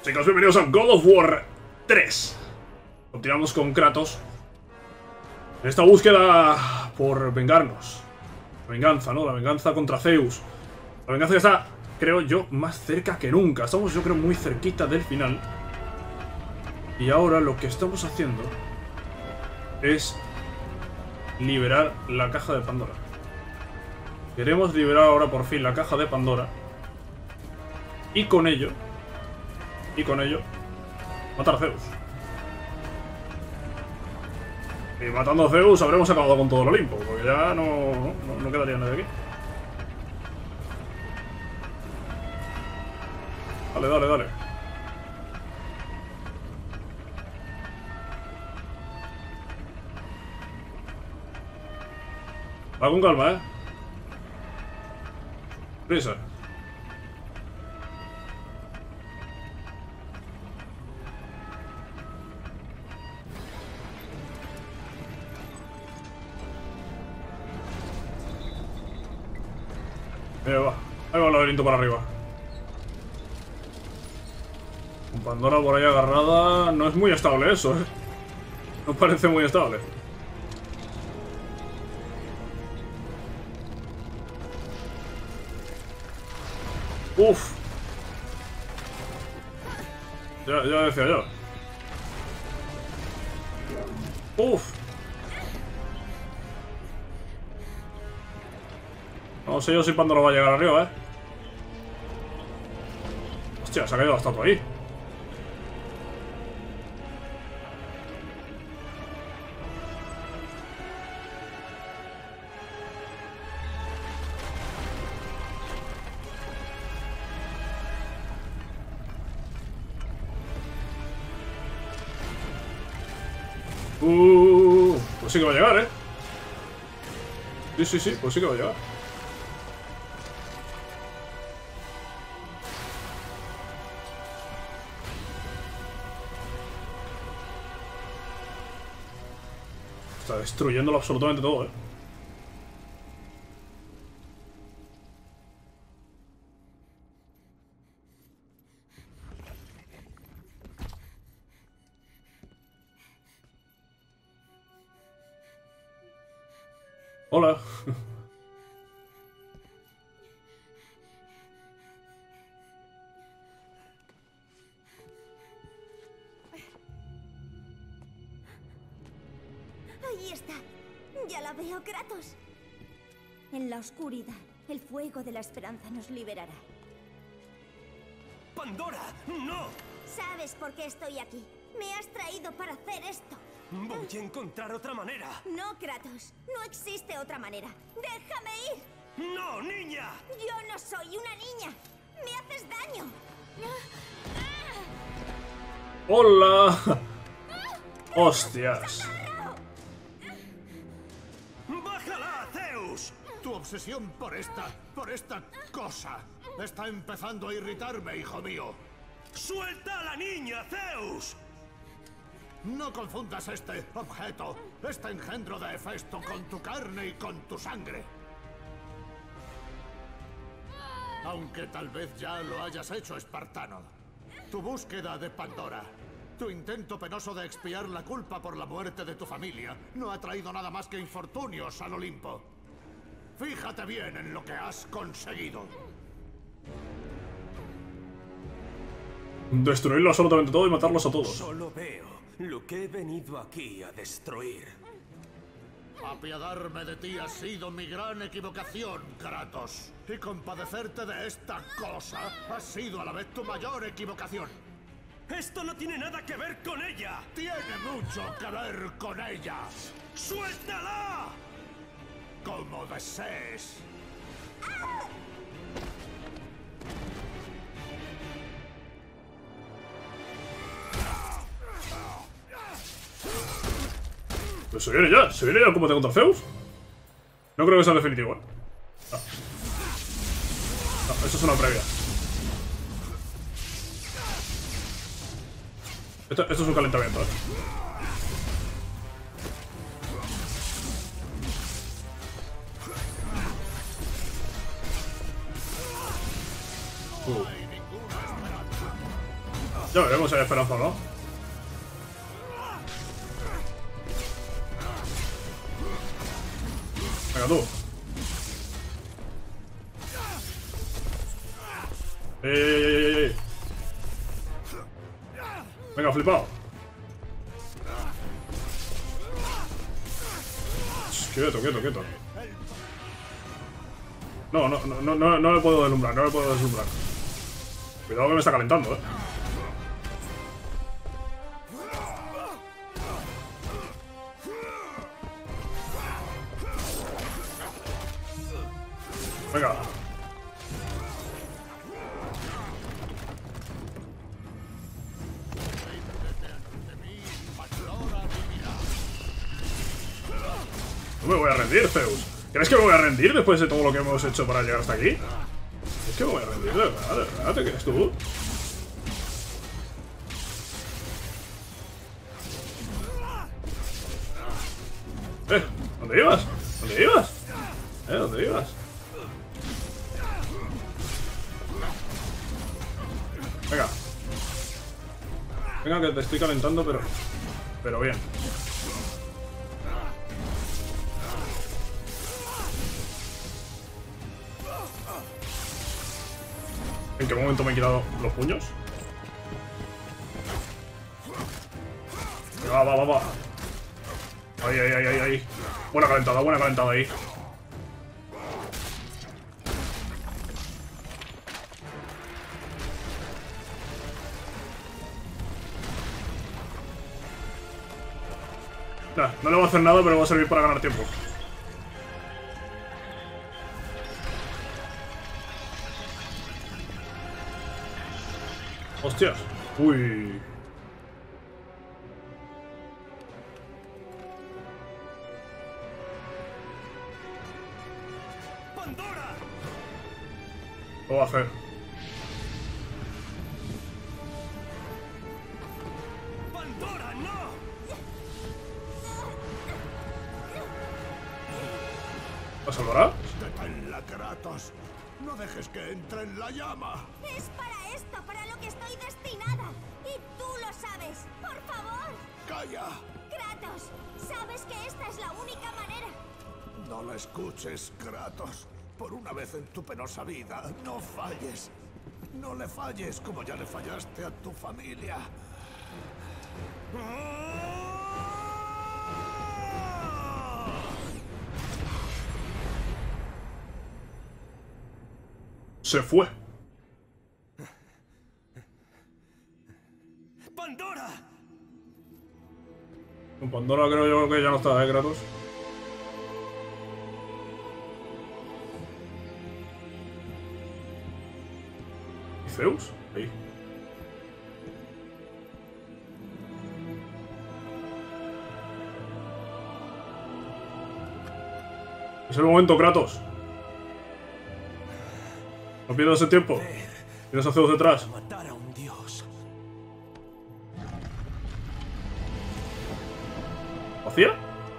Chicos, bienvenidos a God of War 3. Continuamos con Kratos en esta búsqueda por vengarnos. La venganza, ¿no? La venganza contra Zeus. La venganza que está, creo yo, más cerca que nunca. Estamos, yo creo, muy cerquita del final. Y ahora lo que estamos haciendo es liberar la caja de Pandora. Queremos liberar ahora por fin la caja de Pandora. Y con ello, matar a Zeus. Y matando a Zeus habremos acabado con todo el Olimpo, porque ya no quedaría nadie aquí. Dale, dale, dale. Va con calma, ¿eh? Prisa. Ahí va el laberinto para arriba. Con Pandora por ahí agarrada. No es muy estable eso, ¿eh? No parece muy estable. Uf. Ya decía yo. Uf. No sé yo si Pandora va a llegar arriba, ¿eh? Hostia, se ha caído la estatua ahí. Pues sí que va a llegar, ¿eh? Sí, pues sí que va a llegar. Está destruyéndolo absolutamente todo, ¿eh? Hola. Ahí está. Ya la veo, Kratos. En la oscuridad, el fuego de la esperanza nos liberará. ¡Pandora! ¡No! ¿Sabes por qué estoy aquí? Me has traído para hacer esto. Voy a encontrar otra manera. No, Kratos. No existe otra manera. ¡Déjame ir! ¡No, niña! Yo no soy una niña. Me haces daño. ¡Hola! ¡Hostias! ¡Bájala, Zeus! Tu obsesión por esta cosa está empezando a irritarme, hijo mío. ¡Suelta a la niña, Zeus! No confundas este objeto, este engendro de Hefesto, con tu carne y con tu sangre. Aunque tal vez ya lo hayas hecho, espartano. Tu búsqueda de Pandora, tu intento penoso de expiar la culpa por la muerte de tu familia, no ha traído nada más que infortunios al Olimpo. Fíjate bien en lo que has conseguido. Destruirlo absolutamente todo y matarlos a todos. Solo veo lo que he venido aquí a destruir. Apiadarme de ti ha sido mi gran equivocación, Kratos. Y compadecerte de esta cosa ha sido a la vez tu mayor equivocación. ¡Esto no tiene nada que ver con ella! Tiene mucho que ver con ella. ¡Suéltala! Como desees. Pues se viene ya el combate contra Zeus. No creo que sea definitivo, ¿eh? No, eso es una previa. Esto es un calentamiento, ¿eh? Ya veremos si hay esperanza o no. Venga tú. ¡Ey! Venga, flipado. Quieto. No le puedo deslumbrar, Cuidado que me está calentando, Venga. No me voy a rendir, Zeus. ¿Crees que me voy a rendir después de todo lo que hemos hecho para llegar hasta aquí? ¿Es que me voy a rendir? ¿De verdad? ¿Te crees tú? ¿Dónde ibas? ¿Dónde ibas? Venga. Venga, que te estoy calentando, pero bien. ¿En qué momento me he quitado los puños? Va. Ahí. Buena calentada ahí. Nah, no le voy a hacer nada, pero va a servir para ganar tiempo. Hostias. Uy. ¡Pandora! Lo voy a hacer. ¡Pandora, no! ¿La salvará? ¡Deténla, Kratos! ¡No dejes que entre en la llama! Es para esto para lo que estoy destinada. Y tú lo sabes. Por favor. ¡Calla! Kratos, sabes que esta es la única manera. No la escuches, Kratos. Por una vez en tu penosa vida, no falles. No le falles como ya le fallaste a tu familia. Se fue. ¡Pandora! Con Pandora creo yo que ya no está, Kratos. ¿Y Zeus? Ahí. Es el momento, Kratos. No pierdas el tiempo. Tienes a Zeus detrás. Matar a un dios. ¿Vacía?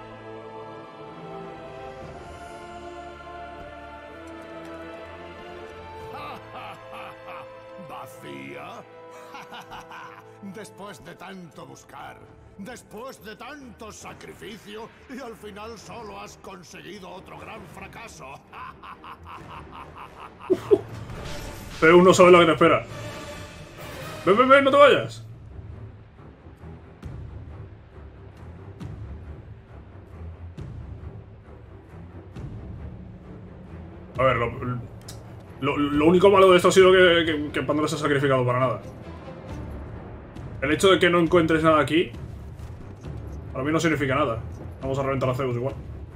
¿Vacía? Después de tanto buscar, después de tanto sacrificio, y al final solo has conseguido otro gran fracaso. Zeus no sabe lo que te espera. Ven, no te vayas. A ver, lo único malo de esto ha sido que Pandora se ha sacrificado para nada. El hecho de que no encuentres nada aquí, para mí no significa nada. Vamos a reventar a Zeus igual.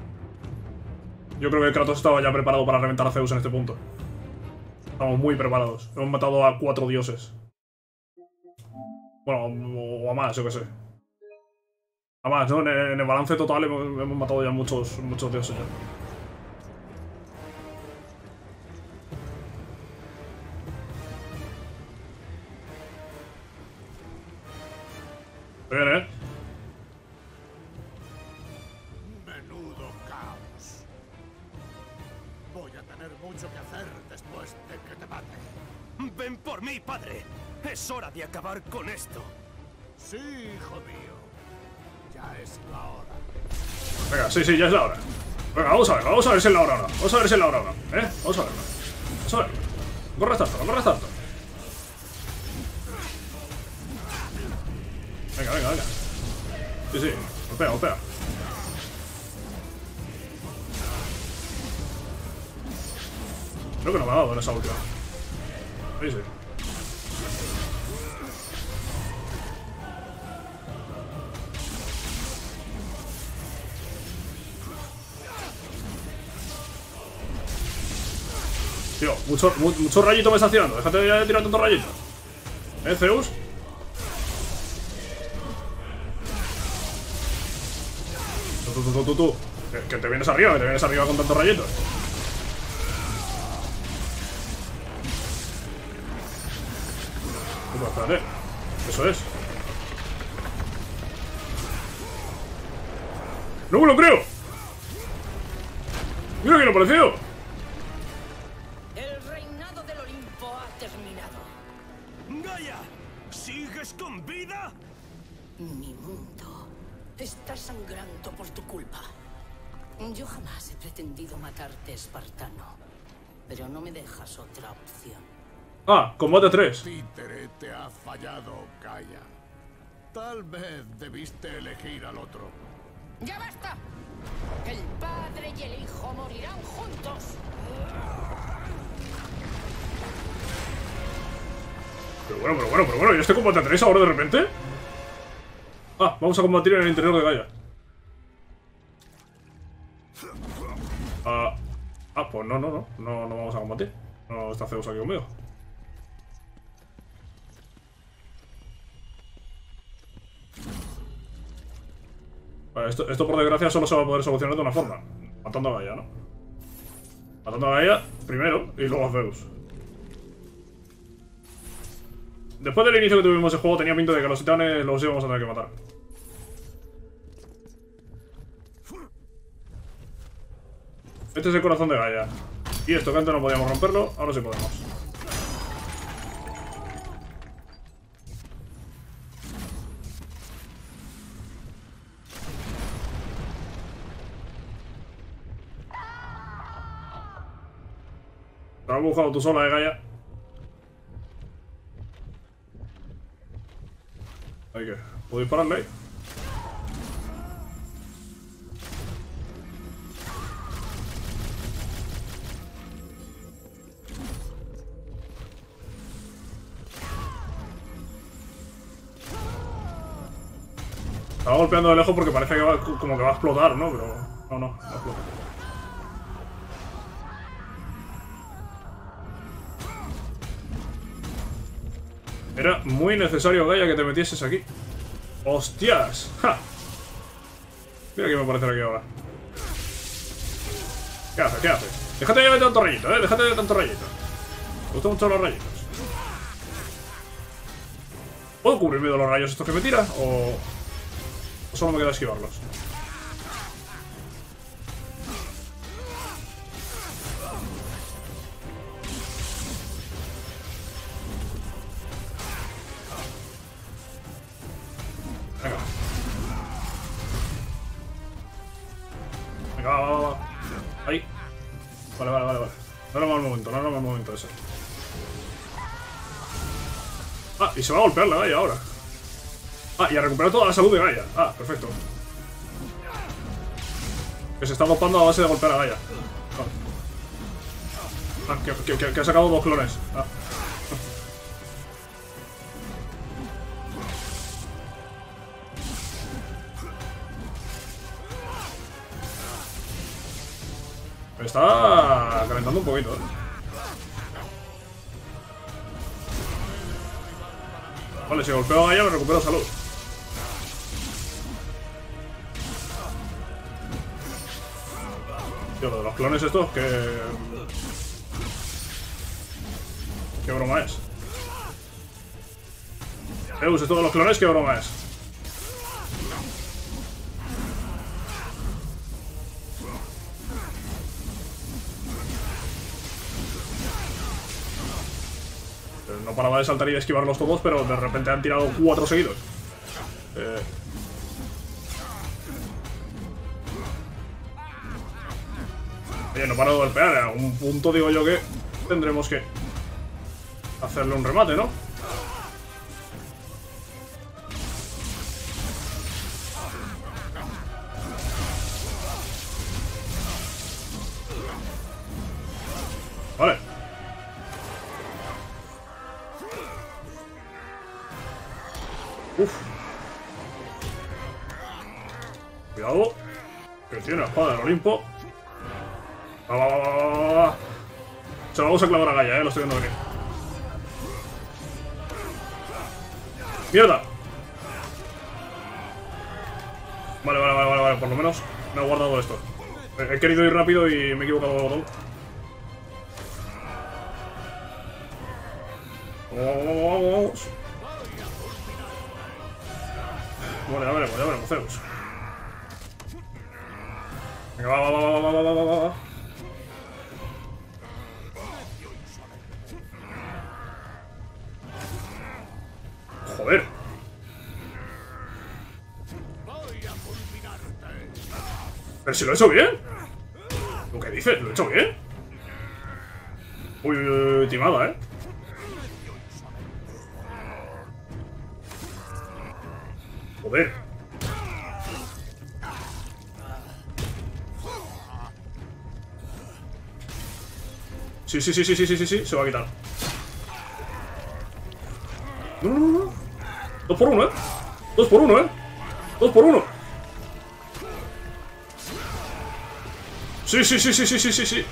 Yo creo que Kratos estaba ya preparado para reventar a Zeus en este punto. Estamos muy preparados. Hemos matado a 4 dioses. Bueno, o a más, yo qué sé. A más, ¿no? En el balance total hemos matado ya muchos dioses ya. Bien, ¿eh? Menudo caos. Voy a tener tener mucho que hacer después de que te mate. Ven por mí, padre. Es hora de acabar con esto. Sí, hijo mío. Ya es la hora. Venga, sí, ya es la hora. Venga, vamos a ver si es la hora ahora. Vamos a ver si es la hora ahora. Vamos a verlo. Vamos a verlo. No corras tanto, no corras tanto. Venga. Sí, golpea. Creo que no me ha dado en esa última. Sí. Tío, mucho rayito me está tirando. Déjate de tirar tantos rayitos. Zeus. Tú. Que te vienes arriba con tantos rayitos. Espérate. Eso es. ¡No me lo creo! ¡Mira quién ha aparecido! El reinado del Olimpo ha terminado. ¡Gaia! ¿Sigues con vida? Mi mundo está sangrando por tu culpa. Yo jamás he pretendido matarte, espartano. Pero no me dejas otra opción. Ah, combate 3. Títere te ha fallado, Gaia. Tal vez debiste elegir al otro. ¡Ya basta! El padre y el hijo morirán juntos. Pero bueno, ¿y este combate 3 ahora de repente? Ah, vamos a combatir en el interior de Gaia. Pues no vamos a combatir. No está Zeus aquí conmigo. Vale, esto por desgracia solo se va a poder solucionar de una forma. Matando a Gaia, ¿no? Matando a Gaia primero y luego a Zeus. Después del inicio que tuvimos el juego tenía pinta de que los titanes los íbamos a tener que matar. Este es el corazón de Gaia. Y esto que antes no podíamos romperlo, ahora sí podemos. Te has buscado tú sola, Gaia. Hay que. ¿Puedo dispararle ahí? Estaba golpeando de lejos porque parece que va, como que va a explotar, ¿no? Pero no explota. Era muy necesario, Gaia, que te metieses aquí. ¡Hostias! ¡Ja! Mira quién me aparece aquí ahora. ¿Qué hace? Déjate de tanto rayito, déjate de tanto rayito. Me gustan mucho los rayitos. ¿Puedo cubrirme de los rayos estos que me tira? ¿O solo me queda esquivarlos? Venga, va. Ahí. Vale. No era mal momento ese. Ah, y se va a golpear la Gaia ahora. Ah, y a recuperar toda la salud de Gaia. Ah, perfecto. Que se está dopando a base de golpear a Gaia. Que ha sacado 2 clones. Ah. Me está calentando un poquito, Vale, si golpeo a Gaia me recupero salud. Tío, lo de los clones estos, ¿qué broma es? Zeus, esto de los clones, ¿qué broma es? no paraba de saltar y de esquivarlos todos, pero de repente han tirado 4 seguidos. Oye, no paro de golpear. A un punto digo yo que tendremos que hacerle un remate, ¿no? Vale. Uf. Cuidado. Que tiene la espada del Olimpo. Va, va, va, va, va. Se lo vamos a clavar a Gaia, lo estoy viendo venir. ¡Mierda! Vale, vale, vale, vale, vale. Por lo menos me he guardado esto. He querido ir rápido y me he equivocado de botón. Vamos. Bueno, ya veremos, Zeus. Venga, va. Joder. Pero si lo he hecho bien. ¿Lo que dices? ¿Lo he hecho bien? Uy, timada, Joder. Sí, se va a quitar. No. 2 por 1, 2 por 1, 2 por 1. Sí.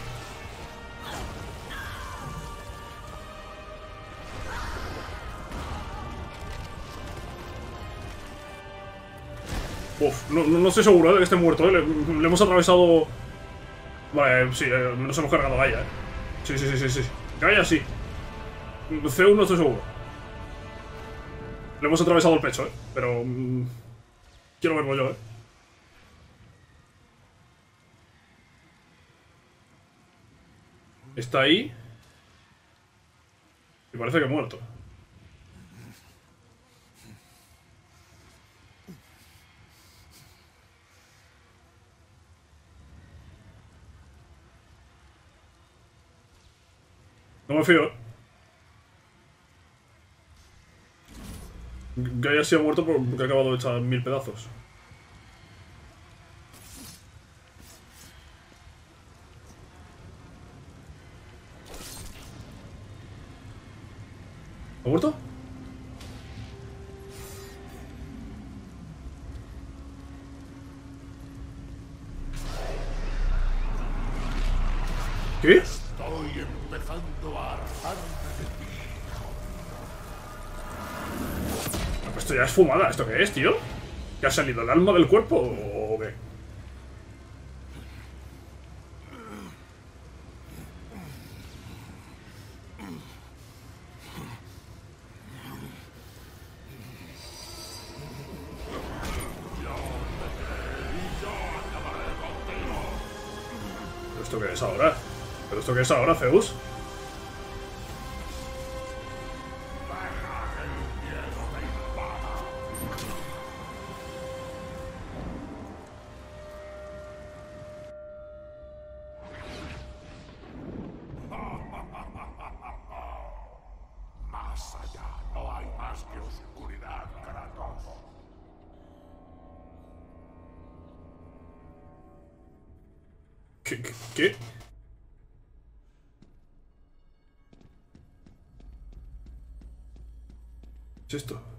Uf, no estoy seguro de que esté muerto, Le hemos atravesado... Vale, sí, nos hemos cargado a Gaia, Sí. Gaia sí. Zeus no estoy seguro. Le hemos atravesado el pecho, Pero... quiero verlo yo, Está ahí. Y parece que ha muerto. No me fío, Gaia sí ha muerto porque ha acabado de echar 1000 pedazos. ¿Ha muerto? ¿Qué? Estoy empezando a hartarme de ti. Esto ya es fumada. ¿Esto qué es, tío? ¿Que ha salido el alma del cuerpo o qué? ¿Pero esto qué es ahora? ¿Pero esto qué es ahora, Zeus? Más allá no hay más que oscuridad, Kratos. ¿Qué? ¿Qué es esto?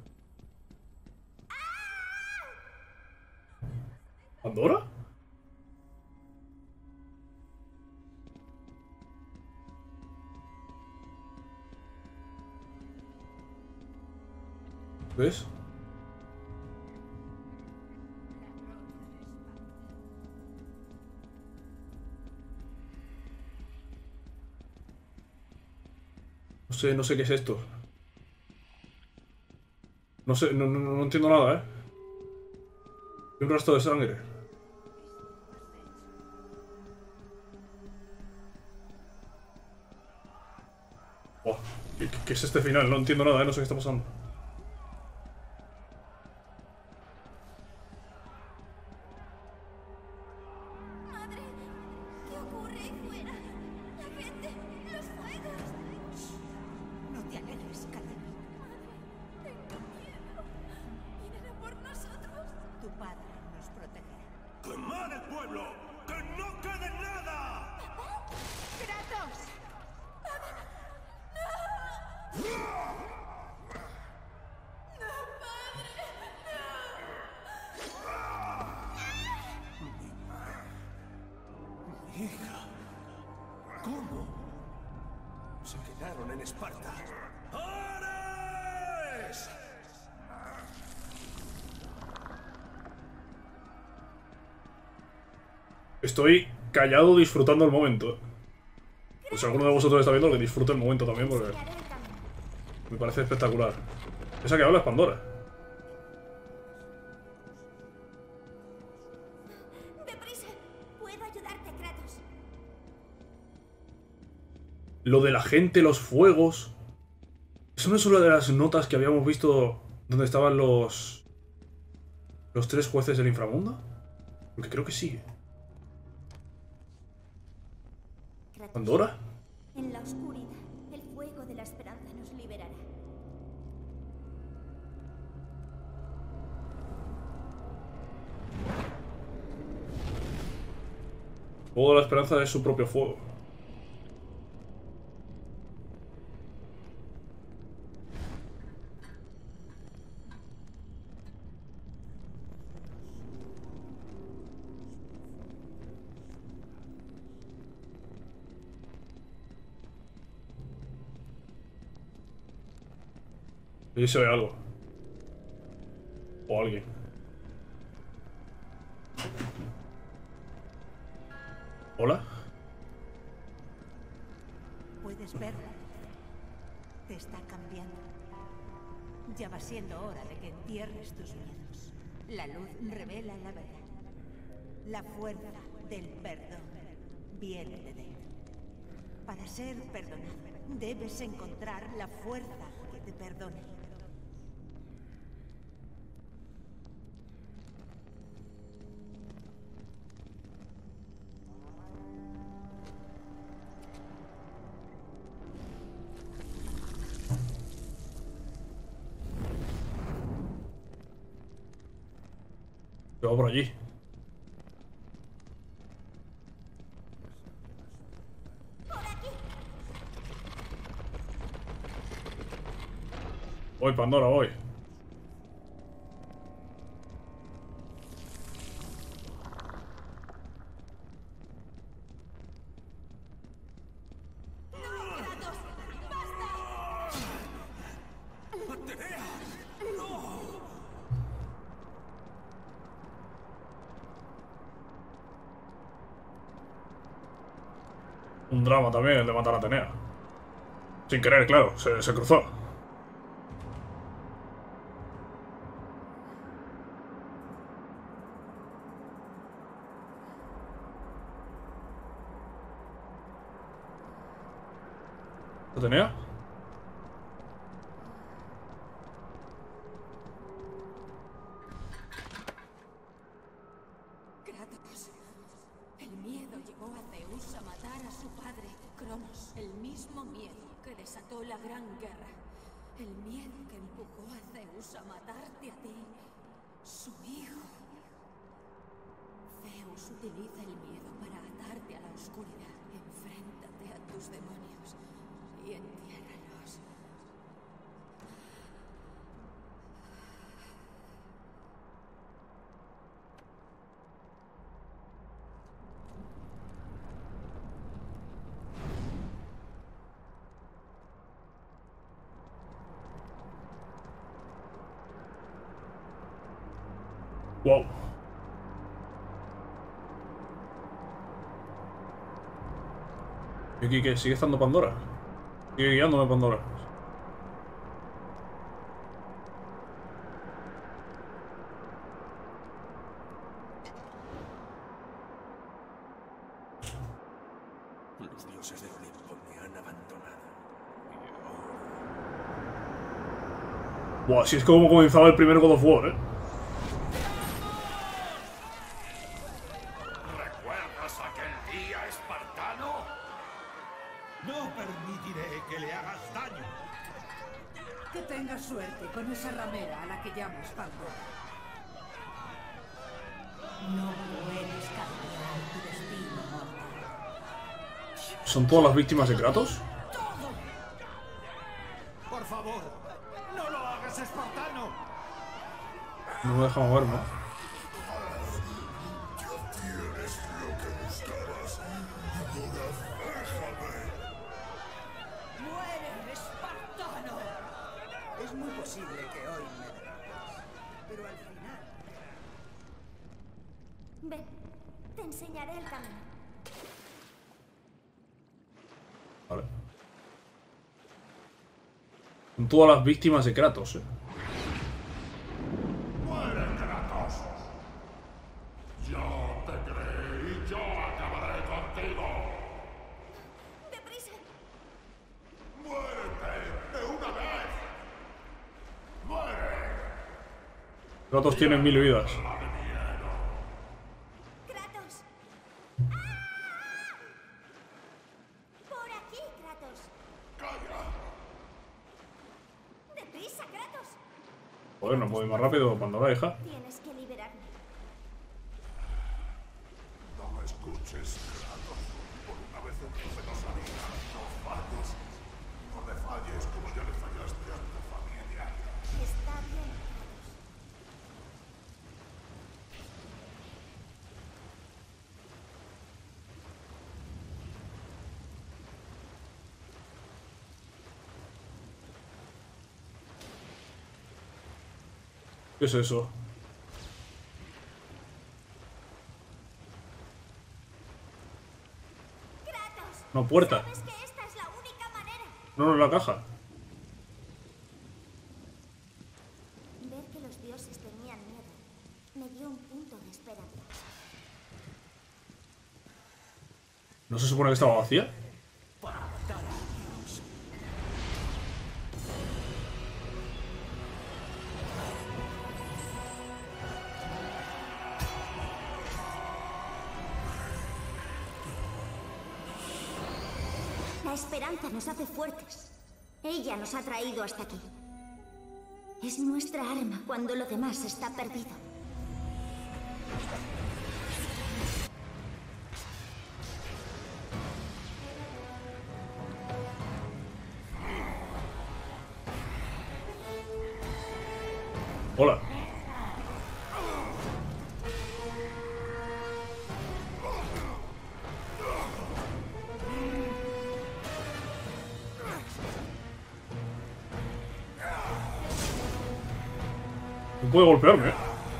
¿Pandora? ¿Ves? No sé qué es esto. No sé, no entiendo nada, Hay un rastro de sangre. Oh, ¿qué es este final? No entiendo nada, no sé qué está pasando. Madre, ¿qué ocurre ahí fuera? La gente, los fuegos. No te alejes, cariño. Madre, tengo miedo. Vienen a por nosotros. Tu padre nos protegerá. ¡Quemad el pueblo! ¡Que no quede nada! ¡Kratos! Mi hija. ¿Cómo? Se quedaron en Esparta. ¡Ares! Estoy callado disfrutando el momento. Pues si alguno de vosotros está viendo, que disfrute el momento también, porque Enseñaré el camino. me parece espectacular. Esa que habla es Pandora. ¡Deprisa! Puedo ayudarte, Kratos. Lo de la gente, los fuegos. ¿Eso no es una de las notas que habíamos visto donde estaban los 3 jueces del inframundo? Porque creo que sí. Kratos, ¿Pandora? en la oscuridad, el fuego de la esperanza nos liberará. Fuego de la esperanza es su propio fuego. Allí se ve algo. O alguien. ¿Hola? Puedes verlo. Te está cambiando. Ya va siendo hora de que entierres tus miedos. La luz revela la verdad. La fuerza del perdón viene de dentro. Para ser perdonado, debes encontrar la fuerza que te perdone. Se va por allí. Voy, Pandora, voy. Un drama también el de matar a Atenea. Sin querer, claro, se cruzó. ¿Atenea? Kratos. El miedo llevó a Zeus a matar a su padre, Cronos. El mismo miedo que desató la Gran Guerra. El miedo que empujó a Zeus a matarte a ti, su hijo. Zeus utiliza el miedo para atarte a la oscuridad. Enfréntate a tus demonios y entiérralos. Wow. ¿Y aquí qué? ¿Sigue estando Pandora? Sigue guiándome Pandora. Los dioses del Olimpo me han abandonado. Y Buah, así es como comenzaba el primer God of War, ¿eh? ¿Recuerdas aquel día, espartano? No permitiré que le hagas daño. Que tengas suerte con esa ramera a la que llamas Pandora. No puedes cambiar tu destino mortal. ¿Son todas las víctimas de Kratos? Por favor, no lo hagas, espartano. No me deja moverme. ¡Muere, espartano! Es muy posible que hoy me derrotes, pero al final... Ven, te enseñaré el camino. Vale. Son todas las víctimas de Kratos, ¿eh? ¡Muere, Kratos! Yo te creé y yo acabaré contigo. ¡Deprisa! ¡Muérete de una vez! ¡Muere! Kratos tiene 1000 vidas. ¡Kratos! ¡Ah! ¡Por aquí, Kratos! ¡Calla! ¡Deprisa, Kratos! Joder, no puedo ir más rápido, Pandora, hija. Tienes que liberarme. No me escuches, Kratos. Por una vez entre nos amigas, no falles. No le falles como ya le fallaste a tu familia. Está bien, Kratos. ¿Qué es eso? ¡Kratos! Una puerta. ¿Sabes que esta es la única manera? No, no, la caja. Ver que los dioses tenían miedo me dio un punto de esperanza. ¿No se supone que estaba vacía? La esperanza nos hace fuertes. Ella nos ha traído hasta aquí. Es nuestra arma cuando lo demás está perdido. Hola. No puede golpearme, ¿eh?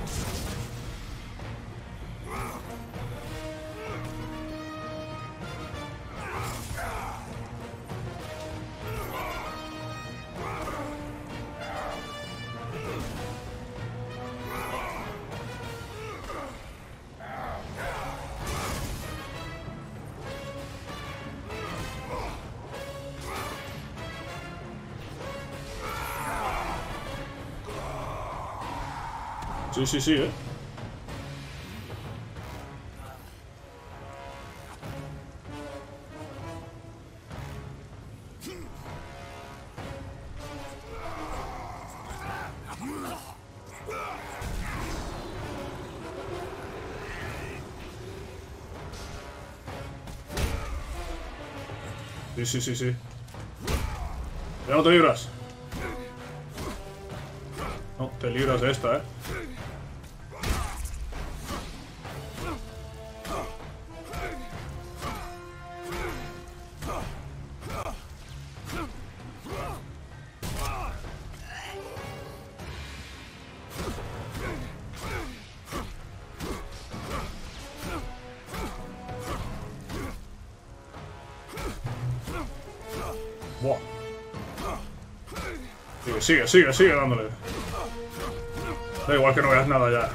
Sí, sí, sí, ¿eh? Sí, sí, sí, sí. Ya no te libras. No, te libras de esta, ¿eh? Buah. Sigue dándole. Da igual que no veas nada ya.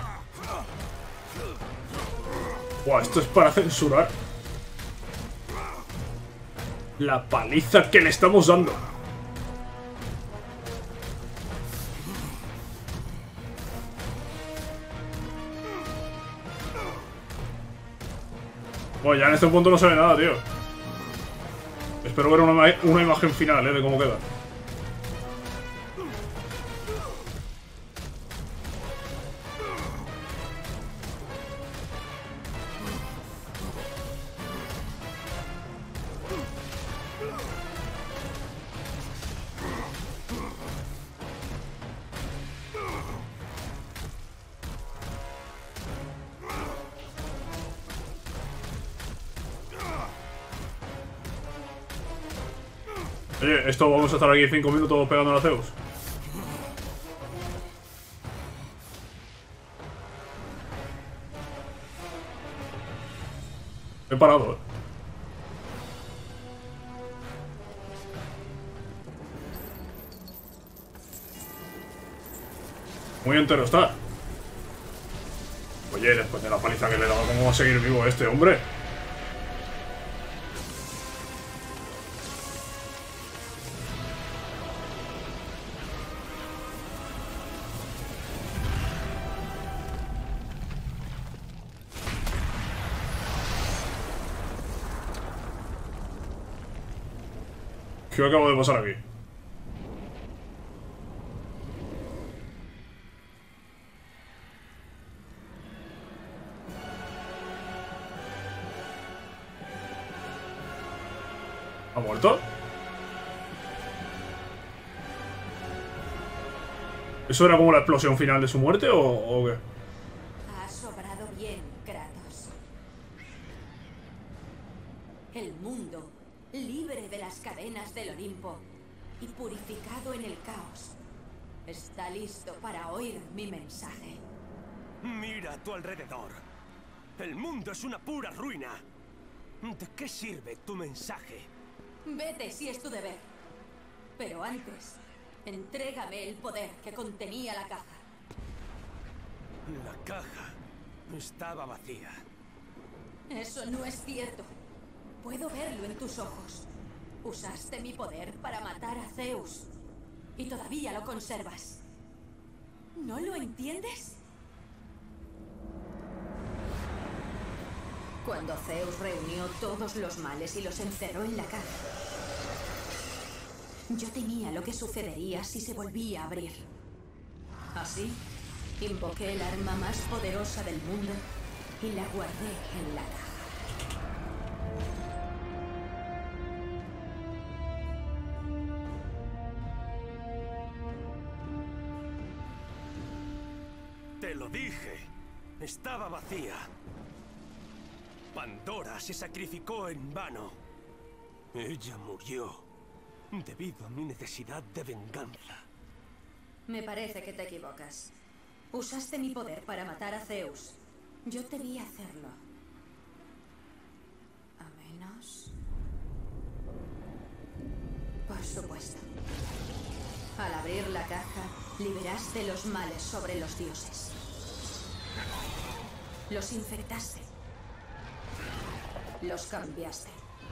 Buah, esto es para censurar la paliza que le estamos dando. Bueno, ya en este punto no se ve nada, tío. Espero ver una imagen final, de cómo queda. Oye, esto vamos a estar aquí 5 minutos pegando a Zeus. He parado, Muy entero está. Oye, después de la paliza que le he dado, ¿cómo va a seguir vivo este hombre? ¿Qué acabo de pasar aquí? ¿Ha muerto? ¿Eso era como la explosión final de su muerte o qué? Ha sobrado bien, Kratos. El mundo, libre de las cadenas del Olimpo y purificado en el caos, está listo para oír mi mensaje. Mira a tu alrededor. El mundo es una pura ruina. ¿De qué sirve tu mensaje? Vete si es tu deber. Pero antes, entrégame el poder que contenía la caja. La caja estaba vacía. Eso no es cierto. Puedo verlo en tus ojos. Usaste mi poder para matar a Zeus. Y todavía lo conservas. ¿No lo entiendes? Cuando Zeus reunió todos los males y los encerró en la caja, yo temía lo que sucedería si se volvía a abrir. Así, invoqué el arma más poderosa del mundo y la guardé en la caja. Te lo dije. Estaba vacía. Pandora se sacrificó en vano. Ella murió debido a mi necesidad de venganza. Me parece que te equivocas. Usaste mi poder para matar a Zeus. Yo te vi hacerlo. A menos... Por supuesto. Al abrir la caja, liberaste los males sobre los dioses. Los infectaste. Los cambiaste.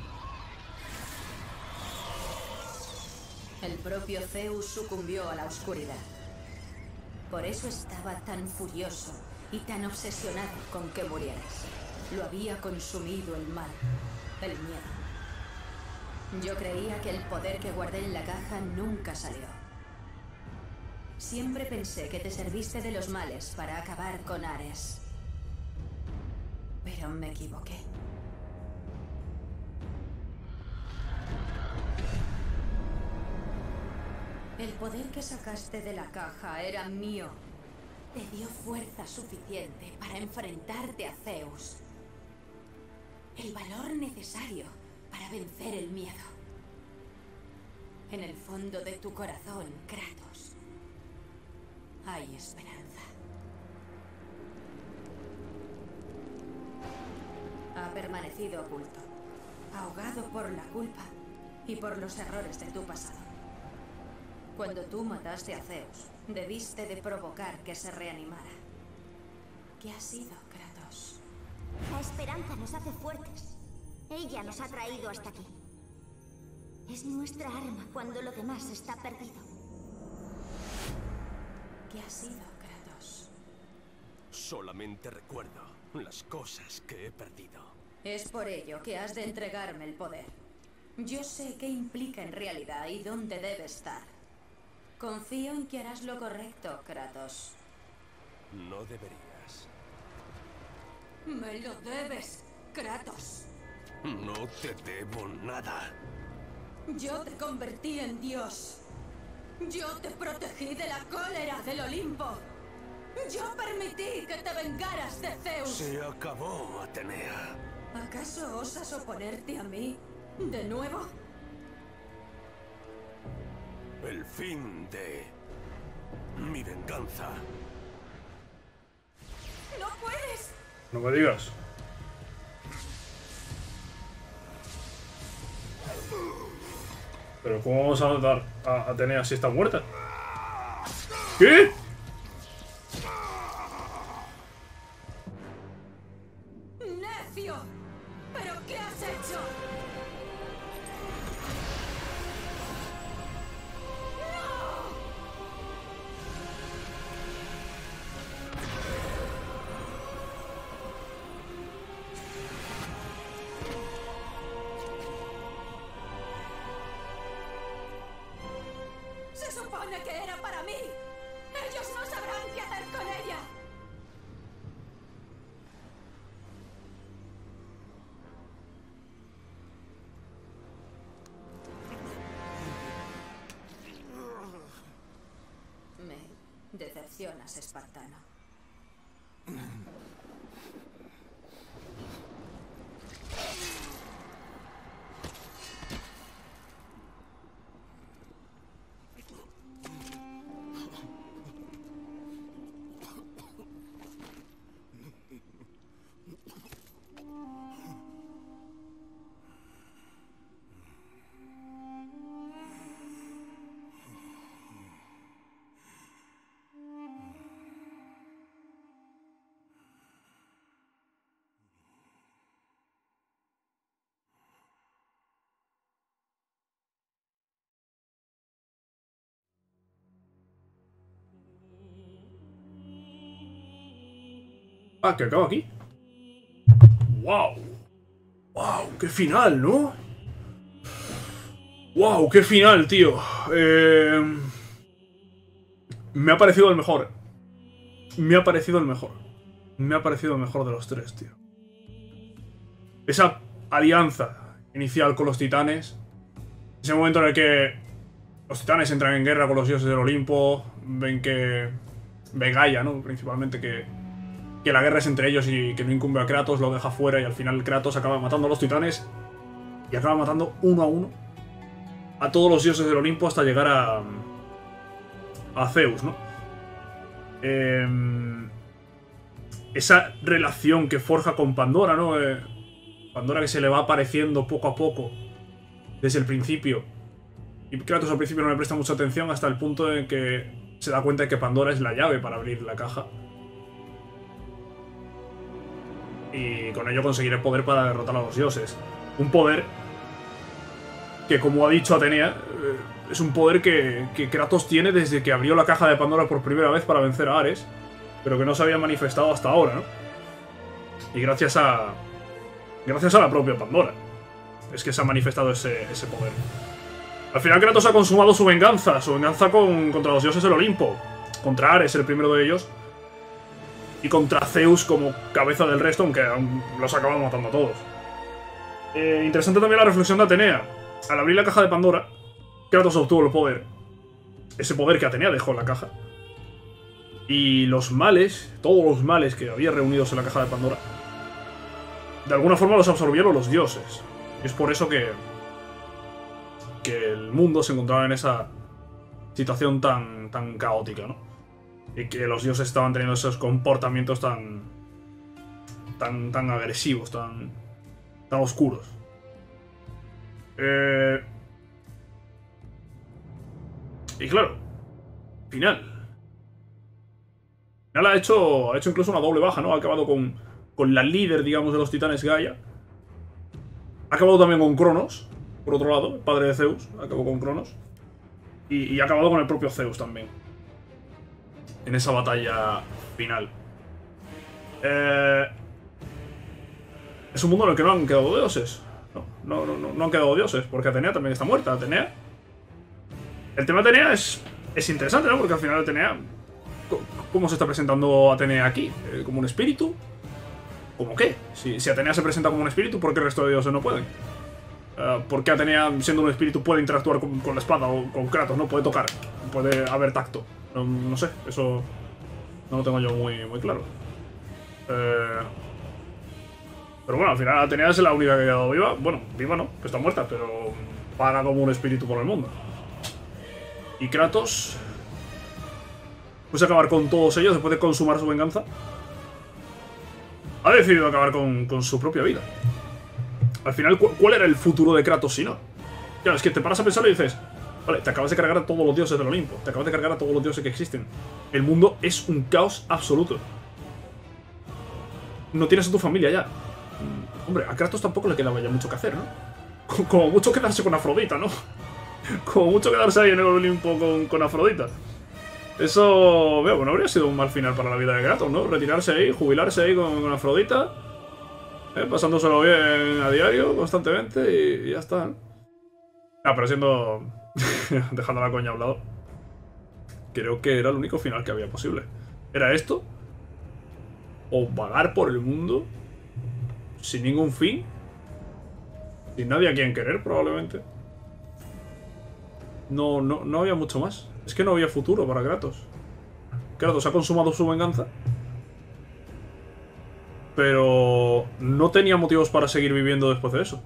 El propio Zeus sucumbió a la oscuridad. Por eso estaba tan furioso y tan obsesionado con que murieras. Lo había consumido el mal, el miedo. Yo creía que el poder que guardé en la caja nunca salió. Siempre pensé que te serviste de los males para acabar con Ares. Pero me equivoqué. El poder que sacaste de la caja era mío. Te dio fuerza suficiente para enfrentarte a Zeus. El valor necesario para vencer el miedo. En el fondo de tu corazón, Kratos, hay esperanza. Ha permanecido oculto, ahogado por la culpa y por los errores de tu pasado. Cuando tú mataste a Zeus, debiste de provocar que se reanimara. ¿Qué ha sido, Kratos? La esperanza nos hace fuertes. Ella nos ha traído hasta aquí. Es nuestra arma cuando lo demás está perdido. ¿Qué ha sido, Kratos? Solamente recuerdo las cosas que he perdido. Es por ello que has de entregarme el poder. Yo sé qué implica en realidad y dónde debe estar. Confío en que harás lo correcto, Kratos. No deberías. Me lo debes, Kratos. No te debo nada. Yo te convertí en Dios. Yo te protegí de la cólera del Olimpo. Yo permití que te vengaras de Zeus. Se acabó, Atenea. ¿Acaso osas oponerte a mí de nuevo? El fin de mi venganza. ¡No puedes! No me digas. Pero ¿cómo vamos a matar a Atenea si está muerta? ¿Qué? ¡Necio! ¿Pero qué has hecho? ¡Se supone que era para mí! ¡Ellos no sabrán qué hacer con ella! Me decepcionas, espartano. Ah, que acaba aquí. ¡Wow! ¡Wow! ¡Qué final!, ¿no? ¡Wow! ¡Qué final, tío! Me ha parecido el mejor. Me ha parecido el mejor. Me ha parecido el mejor de los tres, tío. Esa alianza inicial con los titanes. Ese momento en el que los titanes entran en guerra con los dioses del Olimpo. Ven que... Ve Gaia, ¿no? Principalmente que la guerra es entre ellos y que no incumbe a Kratos, lo deja fuera y al final Kratos acaba matando a los titanes y acaba matando uno a uno a todos los dioses del Olimpo hasta llegar a Zeus, ¿no? Esa relación que forja con Pandora, ¿no? Pandora que se le va apareciendo poco a poco desde el principio y Kratos al principio no le presta mucha atención hasta el punto en que se da cuenta de que Pandora es la llave para abrir la caja. Y con ello conseguir el poder para derrotar a los dioses. Un poder que, como ha dicho Atenea, es un poder que Kratos tiene desde que abrió la caja de Pandora por primera vez para vencer a Ares, pero que no se había manifestado hasta ahora, ¿no? Y gracias a la propia Pandora es que se ha manifestado ese poder. Al final Kratos ha consumado su venganza contra los dioses del Olimpo, contra Ares, el primero de ellos, y contra Zeus como cabeza del resto, aunque los acaba matando a todos. Interesante también la reflexión de Atenea. Al abrir la caja de Pandora, Kratos obtuvo el poder. Ese poder que Atenea dejó en la caja. Y los males, todos los males que había reunidos en la caja de Pandora, de alguna forma los absorbieron los dioses. Y es por eso que el mundo se encontraba en esa situación tan caótica, ¿no? Y que los dioses estaban teniendo esos comportamientos tan agresivos, tan oscuros. Y claro, final ha hecho incluso una doble baja, ¿no? Ha acabado con la líder, digamos, de los titanes, Gaia. Ha acabado también con Cronos, por otro lado, el padre de Zeus. Acabó con Cronos. Y ha acabado con el propio Zeus también, en esa batalla final. Es un mundo en el que no han quedado dioses. No han quedado dioses, porque Atenea también está muerta. Atenea... El tema de Atenea es interesante, ¿no? Porque al final Atenea... ¿Cómo se está presentando Atenea aquí? ¿Como un espíritu? ¿Cómo qué? Si Atenea se presenta como un espíritu, ¿por qué el resto de dioses no pueden? ¿Por qué Atenea, siendo un espíritu, puede interactuar con la espada o con Kratos? No puede tocar, puede haber tacto. No sé, eso no lo tengo yo muy claro. Pero bueno, al final Atenea es la única que ha quedado viva. Bueno, viva no, que está muerta, pero vaga como un espíritu por el mundo. Y Kratos... pues acabar con todos ellos después de consumar su venganza. Ha decidido acabar con su propia vida. Al final, ¿cuál era el futuro de Kratos si no? Claro, es que te paras a pensar y dices... Vale, te acabas de cargar a todos los dioses del Olimpo. Te acabas de cargar a todos los dioses que existen. El mundo es un caos absoluto. No tienes a tu familia ya. Hombre, a Kratos tampoco le quedaba ya mucho que hacer, ¿no? Como mucho quedarse con Afrodita, ¿no? Como mucho quedarse ahí en el Olimpo con Afrodita. Eso, veo, bueno, habría sido un mal final para la vida de Kratos, ¿no? Retirarse ahí, jubilarse ahí con Afrodita, pasándoselo bien a diario, constantemente, y ya está, ¿no? Ah, pero siendo... dejando la coña a un lado, creo que era el único final que había posible. ¿Era esto? ¿O vagar por el mundo sin ningún fin? Sin nadie a quien querer, probablemente. No había mucho más. Es que no había futuro para Kratos. Kratos ha consumado su venganza, pero no tenía motivos para seguir viviendo después de eso.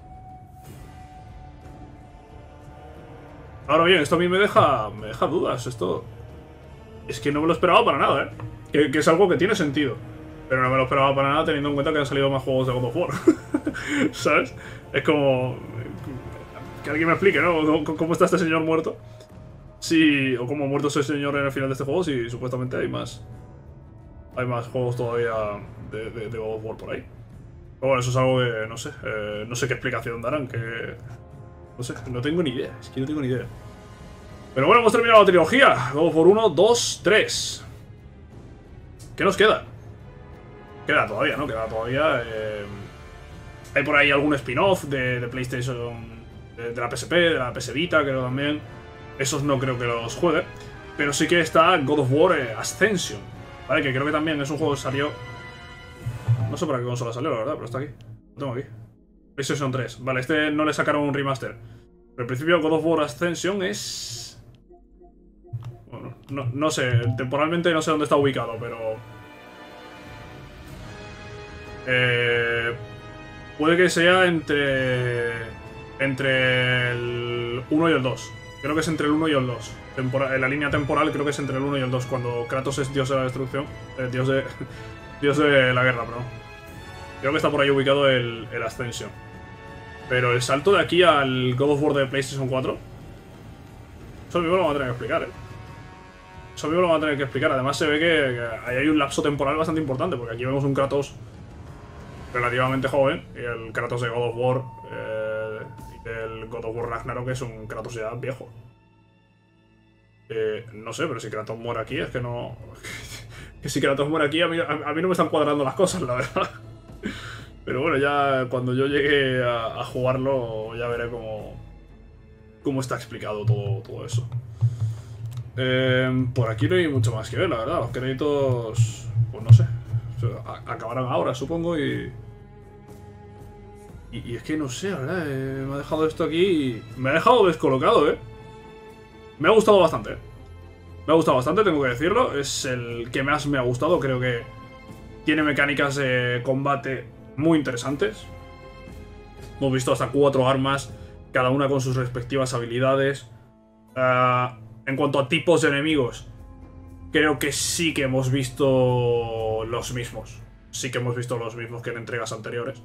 Ahora bien, esto a mí me deja dudas. Esto es que no me lo esperaba para nada, ¿eh? Que es algo que tiene sentido, pero no me lo esperaba para nada teniendo en cuenta que han salido más juegos de God of War. ¿Sabes? Es como... que alguien me explique, ¿no? ¿Cómo está este señor muerto? Sí, o cómo ha muerto ese señor en el final de este juego, si supuestamente hay más juegos todavía de God of War por ahí. Pero bueno, eso es algo que no sé qué explicación darán, que... no sé, no tengo ni idea, es que no tengo ni idea. Pero bueno, hemos terminado la trilogía. God of War 1, 2, 3. ¿Qué nos queda? Queda todavía, ¿no? Queda todavía... hay por ahí algún spin-off de PlayStation, de la PSP, de la PS Vita, creo también. Esos no creo que los juegue. Pero sí que está God of War Ascension, ¿vale? Que creo que también es un juego que salió... no sé para qué consola salió, la verdad, pero está aquí. Lo tengo aquí. PlayStation 3. Vale, este no le sacaron un remaster. Pero al principio God of War Ascension es... bueno, no sé. Temporalmente no sé dónde está ubicado, pero... puede que sea entre el 1 y el 2. Creo que es entre el 1 y el 2. En la línea temporal creo que es entre el 1 y el 2. Cuando Kratos es dios de la destrucción. Dios de la guerra, perdón. Creo que está por ahí ubicado el Ascension. Pero el salto de aquí al God of War de PlayStation 4... eso mismo lo van a tener que explicar, ¿eh? Eso mismo lo van a tener que explicar. Además se ve que ahí hay un lapso temporal bastante importante. Porque aquí vemos un Kratos relativamente joven. Y el Kratos de God of War... el God of War Ragnarok es un Kratos ya viejo. No sé, pero si Kratos muere aquí es que no... que si Kratos muere aquí a mí no me están cuadrando las cosas, la verdad. Pero bueno, ya cuando yo llegue a jugarlo ya veré cómo está explicado todo eso. Por aquí no hay mucho más que ver, la verdad. Los créditos... pues no sé. Acabarán ahora, supongo, y es que no sé, la verdad, me ha dejado esto aquí... me ha dejado descolocado, ¿eh? Me ha gustado bastante. Me ha gustado bastante, tengo que decirlo. Es el que más me ha gustado. Creo que tiene mecánicas de combate muy interesantes. Hemos visto hasta 4 armas, cada una con sus respectivas habilidades. En cuanto a tipos de enemigos, creo que sí que hemos visto los mismos. Sí que hemos visto los mismos que en entregas anteriores.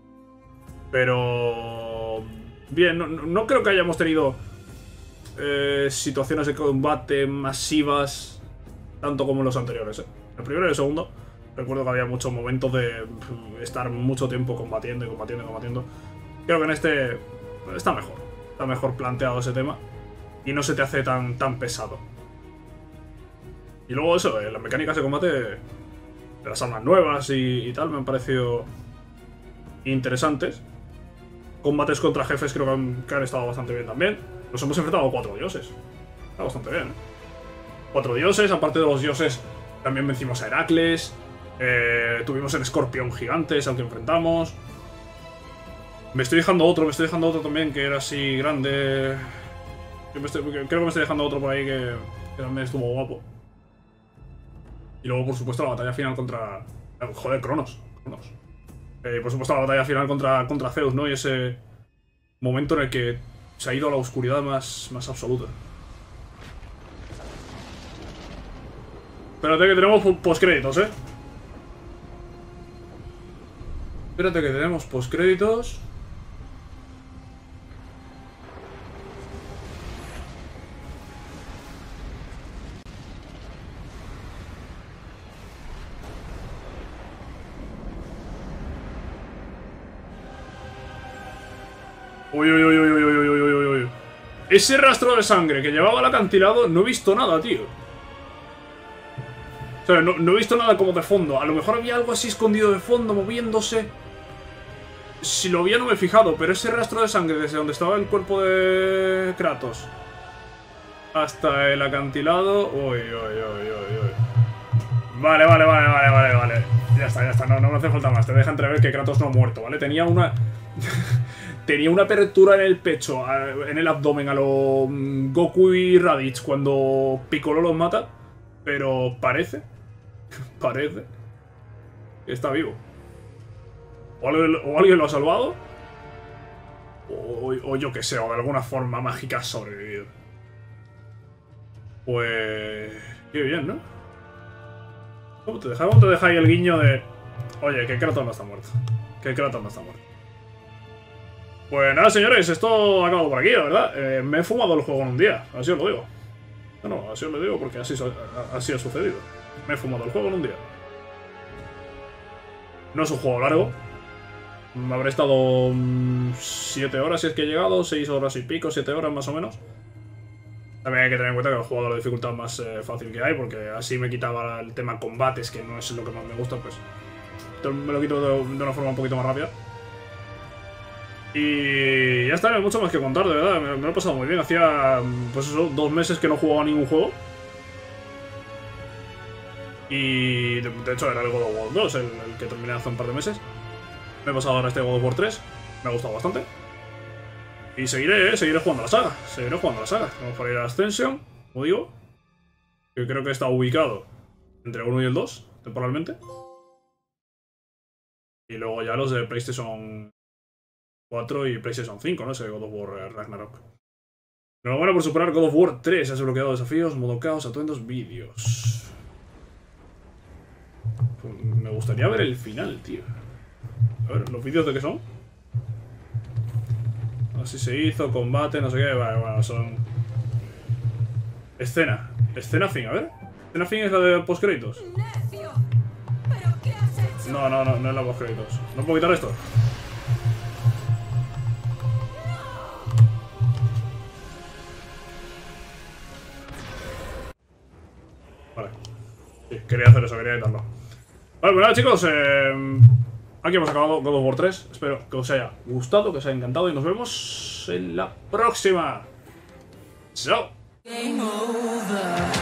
Pero... bien, no creo que hayamos tenido situaciones de combate masivas tanto como en los anteriores, ¿eh? El primero y el segundo recuerdo que había muchos momentos de estar mucho tiempo combatiendo. Creo que en este está mejor planteado ese tema y no se te hace tan pesado. Y luego eso, las mecánicas de combate de las armas nuevas y tal me han parecido interesantes. Combates contra jefes creo que han estado bastante bien también. Nos hemos enfrentado a 4 dioses. Está bastante bien, ¿eh? 4 dioses, aparte de los dioses, también vencimos a Heracles. Tuvimos el escorpión gigante, es al que enfrentamos. Me estoy dejando otro también que era así grande. Creo que me estoy dejando otro por ahí que también estuvo guapo. Y luego, por supuesto, la batalla final contra... Joder, Cronos. Por supuesto, la batalla final contra Zeus, ¿no? Y ese momento en el que se ha ido a la oscuridad más absoluta. Espérate que tenemos postcréditos, ¿eh? Espérate que tenemos postcréditos. Uy. Ese rastro de sangre que llevaba al acantilado, no he visto nada, tío. O sea, no he visto nada como de fondo. A lo mejor había algo así escondido de fondo, moviéndose. Si lo había no me he fijado, pero ese rastro de sangre desde donde estaba el cuerpo de Kratos hasta el acantilado... Uy. Vale. Ya está, no me hace falta más. Te deja entrever que Kratos no ha muerto, ¿vale? Tenía una... Tenía una apertura en el pecho, en el abdomen, a lo Goku y Raditz cuando Piccolo los mata. Pero parece que está vivo. O alguien lo ha salvado. O yo que sé, o de alguna forma mágica ha sobrevivido. Pues... Qué bien, ¿no? ¿Cómo te deja ahí el guiño de... Oye, que Kratos no está muerto. Pues nada, señores, esto ha acabado por aquí, la verdad. Me he fumado el juego en un día, así os lo digo. No, así os lo digo porque así ha sucedido. Me he fumado el juego en un día. No es un juego largo. Me habré estado 7 horas si es que he llegado, 6 horas y pico, 7 horas más o menos. También hay que tener en cuenta que he jugado la dificultad más fácil que hay, porque así me quitaba el tema combates, que no es lo que más me gusta, pues me lo quito de una forma un poquito más rápida. Y ya está, no hay mucho más que contar, de verdad, me lo he pasado muy bien. Hacía, pues eso, 2 meses que no jugaba a ningún juego. Y de hecho era el God of War 2, el que terminé hace un par de meses. Me he pasado ahora este God of War 3, me ha gustado bastante. Y seguiré jugando a la saga, Vamos para ir a Ascension, como digo. Que creo que está ubicado entre el 1 y el 2, temporalmente. Y luego ya los de PlayStation 4 y PlayStation 5, ¿no? Ese God of War Ragnarok. Enhorabuena por superar God of War 3. Has bloqueado desafíos, modo caos, atuendos, vídeos. Me gustaría ver el final, tío. A ver, ¿los vídeos de qué son? Así se hizo, combate, no sé qué. Vale, bueno, son... Escena fin, a ver. Escena fin es la de postcréditos. No es la postcréditos. ¿No puedo quitar esto? Vale. Sí, quería hacer eso, quería quitarlo. Vale, pues nada, chicos. Aquí hemos acabado God of War 3. Espero que os haya gustado, que os haya encantado. Y nos vemos en la próxima. Chao.